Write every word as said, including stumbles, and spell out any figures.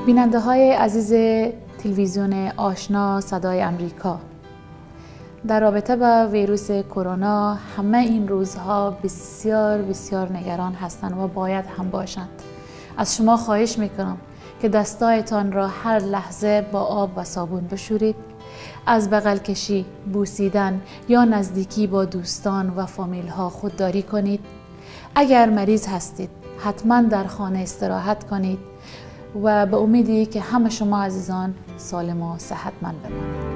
بیننده های عزیز تلویزیون آشنا صدای امریکا، در رابطه با ویروس کرونا همه این روزها بسیار بسیار نگران هستند و باید هم باشند. از شما خواهش میکنم که دستایتان را هر لحظه با آب و صابون بشورید. از بغل کشی، بوسیدن یا نزدیکی با دوستان و فامیل ها خودداری کنید. اگر مریض هستید حتما در خانه استراحت کنید و به امیدی که همه شما عزیزان سالم و صحتمند بمانید.